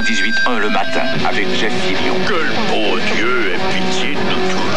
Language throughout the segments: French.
98.1 le matin avec Jeff Fillion. Que le bon Dieu ait pitié de nous tous.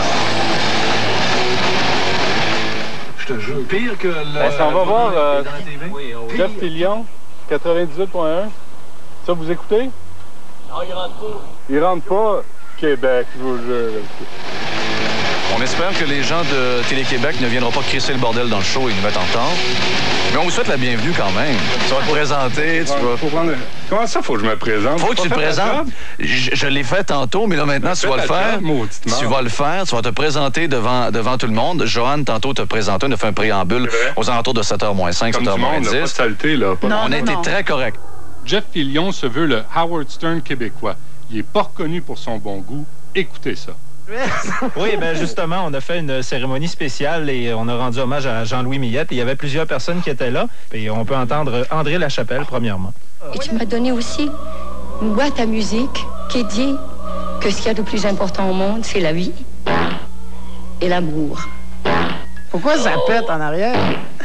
Je te jure. Pire que le... on va voir Jeff Fillion, 98.1. Ça, vous écoutez? Non, il rentre pas. Il rentre pas. Québec, je vous jure. On espère que les gens de Télé-Québec ne viendront pas crisser le bordel dans le show et nous mettre en retard. Mais on vous souhaite la bienvenue quand même. Tu vas te présenter, tu vas... Comment ça, faut que je me présente? Faut que tu te présentes. Je l'ai fait tantôt, mais là, maintenant, tu vas le faire. Tu vas le faire. Tu vas te présenter devant tout le monde. Joanne, tantôt, t'a présenté. On a fait un préambule aux alentours de 7h-5, 7h-10. Pas saleté, là. On a été très correct. Jeff Fillion se veut le Howard Stern québécois. Il est pas reconnu pour son bon goût. Écoutez ça. Oui, bien justement, on a fait une cérémonie spéciale et on a rendu hommage à Jean-Louis Millette. Et il y avait plusieurs personnes qui étaient là. Et on peut entendre André Lachapelle, premièrement. Et tu m'as donné aussi une boîte à musique qui dit que ce qu'il y a de plus important au monde, c'est la vie et l'amour. Pourquoi ça pète en arrière?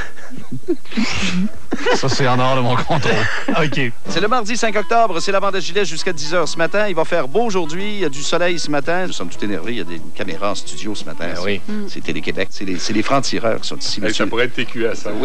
Ça, c'est en dehors de mon contrôle. OK. C'est le mardi 5 octobre, c'est la bande à gilet jusqu'à 10h ce matin. Il va faire beau aujourd'hui, il y a du soleil ce matin. Nous sommes tout énervés, il y a des caméras en studio ce matin. Oui. C'est Télé-Québec, c'est les francs-tireurs qui sont ici. Ça pourrait être TQS, hein? Oui.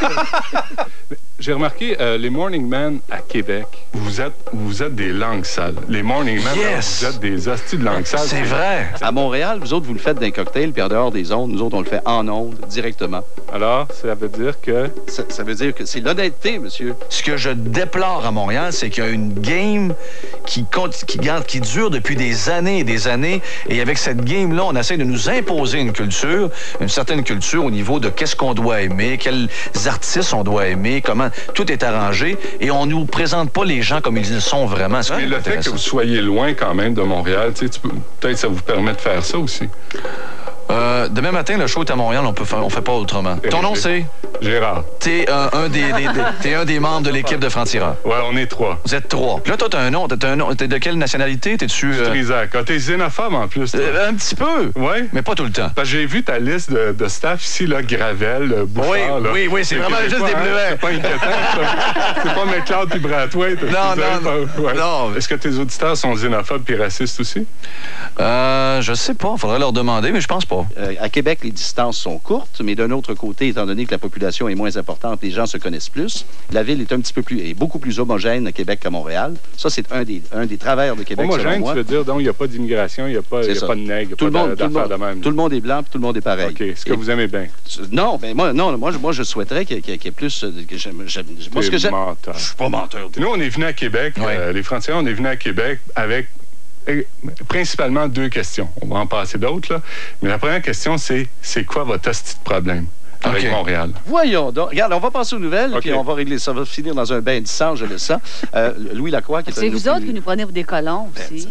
J'ai remarqué, les Morning Men à Québec, vous êtes des langues sales. Les Morning Men, vous êtes des hosties de langues sales. C'est vrai. À Montréal, vous autres, vous le faites d'un cocktail, puis en dehors des ondes, nous autres, on le fait en ondes, directement. Alors, ça veut dire que... Ça veut dire que c'est l'honnêteté, monsieur. Ce que je déplore à Montréal, c'est qu'il y a une game qui dure depuis des années et des années. Et avec cette game-là, on essaie de nous imposer une certaine culture au niveau de qu'est-ce qu'on doit aimer, quels artistes on doit aimer, comment tout est arrangé. Et on nous présente pas les gens comme ils sont vraiment. Mais le fait que vous soyez loin quand même de Montréal, peut-être ça vous permet de faire ça aussi. Demain matin, le show est à Montréal, on fait pas autrement. Ton nom, c'est? Gérard. T'es un des membres de l'équipe de francs-tireurs. Ouais, on est 3. Vous êtes 3. Puis là, toi, t'as un nom. T'es de quelle nationalité? T'es-tu... Trisac. T'es xénophobe en plus. Un petit peu. Oui. Mais pas tout le temps. Parce que j'ai vu ta liste de staff ici, là, Gravel, Bouchard. Oui, c'est vraiment juste des bleuets. C'est pas inquiétant, c'est pas McLeod puis Brathwaite. Non. Est-ce que tes auditeurs sont xénophobes puis racistes aussi? Je sais pas. Faudrait leur demander, mais je pense pas. À Québec, les distances sont courtes, mais d'un autre côté, étant donné que la population est moins importante, les gens se connaissent plus. La ville est beaucoup plus homogène à Québec qu'à Montréal. Ça, c'est un des travers de Québec, homogène, tu veux dire, donc il n'y a pas d'immigration, il n'y a pas de nègres, il n'y a pas d'affaires de même. Tout le monde est blanc, puis tout le monde est pareil. OK. Est-ce que vous aimez bien? Non, mais moi, je souhaiterais qu'il y ait plus... Moi, ce que j'aime... Je suis pas menteur. Nous, on est venus à Québec, les Frontières, on est venus à Québec avec... principalement 2 questions. On va en passer d'autres, là. Mais la première question, c'est quoi votre hostie de problème avec Montréal? Voyons donc. Regarde, on va passer aux nouvelles, puis on va régler ça. Ça va finir dans un bain de sang, je le sens. Louis Lacroix, qui est c'est vous autres qui nous prenez pour des colons aussi.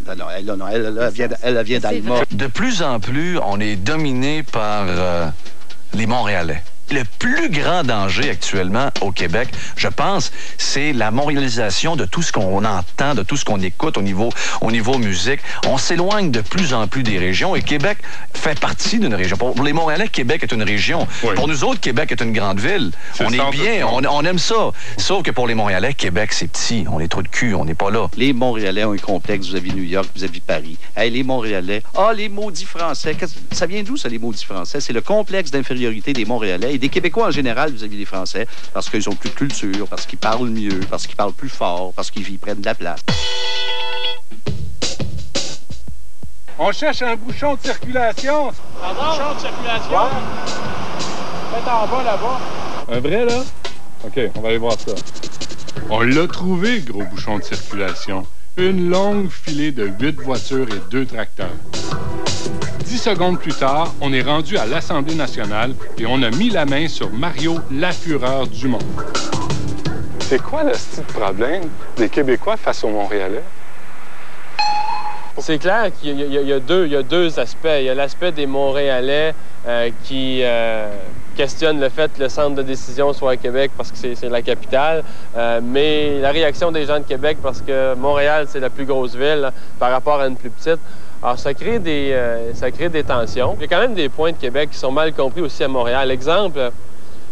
Elle vient d'Alma. De plus en plus, on est dominé par les Montréalais. Le plus grand danger actuellement au Québec, je pense, c'est la montréalisation de tout ce qu'on entend, de tout ce qu'on écoute au niveau musique. On s'éloigne de plus en plus des régions et Québec fait partie d'une région. Pour les Montréalais, Québec est une région. Oui. Pour nous autres, Québec est une grande ville. On est bien, on aime ça. Sauf que pour les Montréalais, Québec, c'est petit. On est trop de cul, on n'est pas là. Les Montréalais ont un complexe vis-à-vis New York, vis-à-vis Paris. Hey, les Montréalais, les maudits Français. Ça vient d'où, ça, les maudits Français? C'est le complexe d'infériorité des Montréalais et des Québécois en général vis-à-vis des Français, parce qu'ils ont plus de culture, parce qu'ils parlent mieux, parce qu'ils parlent plus fort, parce qu'ils prennent de la place. On cherche un bouchon de circulation. Pardon? Bouchon de circulation? Ouais. Faites en bas, là-bas. Un vrai, là? OK, on va aller voir ça. On l'a trouvé, gros bouchon de circulation. Une longue filée de 8 voitures et 2 tracteurs. 10 secondes plus tard, on est rendu à l'Assemblée nationale et on a mis la main sur Mario Lafureur Dumont. C'est quoi le style problème des Québécois face aux Montréalais? C'est clair qu'il y a deux aspects. Il y a l'aspect des Montréalais qui questionnent le fait que le centre de décision soit à Québec parce que c'est la capitale, mais la réaction des gens de Québec parce que Montréal, c'est la plus grosse ville par rapport à une plus petite. Alors, ça crée des tensions. Il y a quand même des points de Québec qui sont mal compris aussi à Montréal. Exemple,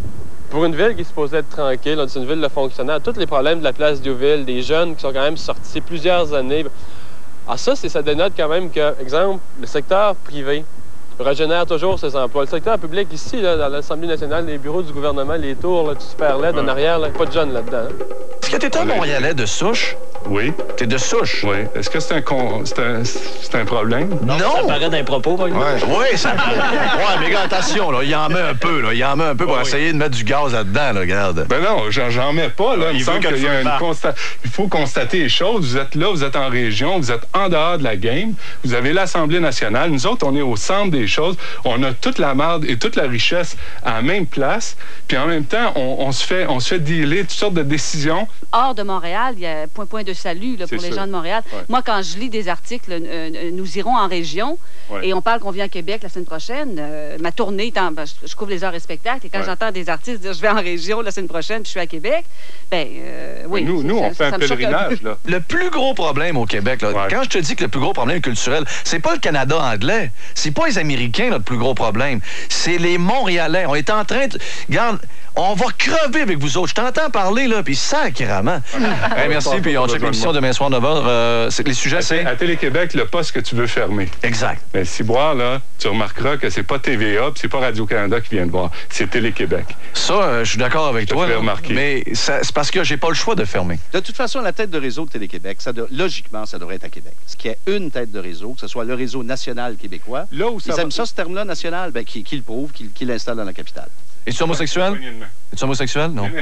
Pour une ville qui est supposée être tranquille, c'est une ville de fonctionnaires, tous les problèmes de la place Diouville, des jeunes qui sont quand même sortis plusieurs années. Ah, ça dénote quand même que, exemple, le secteur privé régénère toujours ses emplois. Le secteur public, ici, là, dans l'Assemblée nationale, les bureaux du gouvernement, les tours, là, tout super laid, en arrière, là, pas de jeunes là-dedans. Hein? Est-ce que t'es un Montréalais de souche? Oui. T'es de souche? Oui. Est-ce que c'est un problème? Non. Ça paraît d'un propos, par exemple. Oui, ça ouais, mais gars, attention, là, il en met un peu, là. Il en met un peu pour essayer de mettre du gaz là-dedans, là, regarde. Ben non, j'en mets pas, là. Il me semble qu'il y a il faut constater les choses. Vous êtes là, vous êtes en région, vous êtes en dehors de la game. Vous avez l'Assemblée nationale. Nous autres, on est au centre des choses. On a toute la marde et toute la richesse à la même place. Puis en même temps, on se fait dealer toutes sortes de décisions. Hors de Montréal, il y a point de salut là, pour les gens de Montréal. Ouais. Moi, quand je lis des articles, nous irons en région et on parle qu'on vient à Québec la semaine prochaine. Ma tournée étant, je couvre les arts et spectacles et quand j'entends des artistes dire je vais en région la semaine prochaine puis je suis à Québec, oui. Nous, on fait un pèlerinage. Là. Le plus gros problème au Québec, là, quand je te dis que le plus gros problème culturel, c'est pas le Canada anglais, c'est pas les Américains notre plus gros problème, c'est les Montréalais. On est en train de... Regarde, on va crever avec vous autres. Je t'entends parler, là, puis sacrément. Hey, merci, puis on check l'émission demain soir 9h. Les sujets, c'est... À Télé-Québec, le poste que tu veux fermer. Exact. Mais Ciboire, là, tu remarqueras que c'est pas TVA, puis c'est pas Radio-Canada qui vient de voir. C'est Télé-Québec. Ça, je suis d'accord avec toi. Mais c'est parce que j'ai pas le choix de fermer. De toute façon, la tête de réseau de Télé-Québec, logiquement, ça devrait être à Québec. Ce qui est une tête de réseau, que ce soit le réseau national québécois. Là où ça ils aiment ça, ce terme-là, national, qui le prouve, qui l'installe dans la capitale. Es-tu homosexuel? Es-tu homosexuel? Non.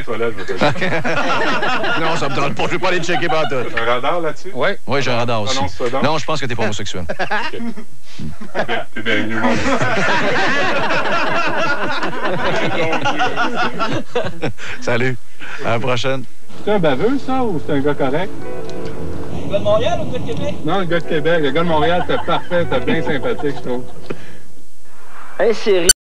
Non, ça me tente pas. Je vais pas aller checker par tout. Un radar là-dessus? Oui, j'ai un radar aussi. Non, je pense que t'es pas homosexuel. T'es bien venu, mon Salut. À la prochaine. C'est un baveux, ça, ou c'est un gars correct? Le gars de Montréal ou le gars de Québec? Non, le gars de Québec. Le gars de Montréal, c'était parfait. C'était bien sympathique, je trouve. Hey, Siri.